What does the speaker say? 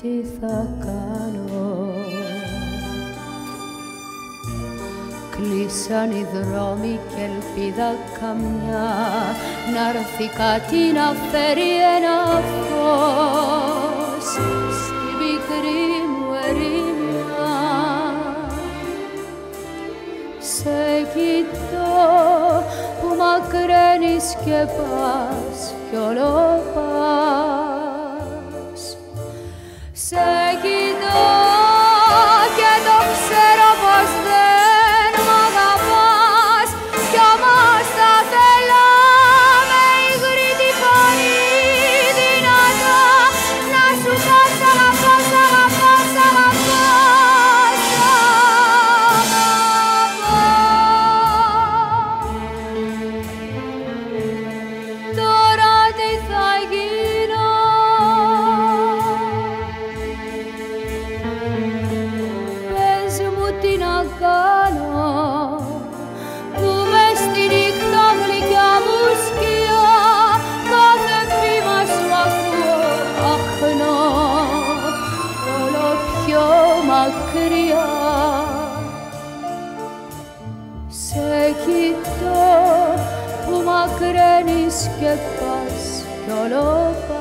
τι θα κάνω. Κλείσαν οι δρόμοι κι ελπίδα καμιά να'ρθεί κάτι να φέρει ένα φως στη μικρή μου ερημιά. Σε κοιτώ που μακραίνεις και πας κι όλο πας. Σε κοιτώ και το ξέρω πως δεν μ' αγαπάς κι όμως θα θέλω με υγρή τη φωνή δυνατά να σου πω σ' αγαπώ, σ' αγαπώ, σ' αγαπώ, σ' αγαπώ. Τώρα τι θα γίνω, πες μου τι να κάνω, που μες στη νύχτα γλυκιά μου σκιά κάθε βήμα σου ακούω αχνώ όλο πιο μακριά. Σε κοιτώ που μακραίνεις και πας κι όλο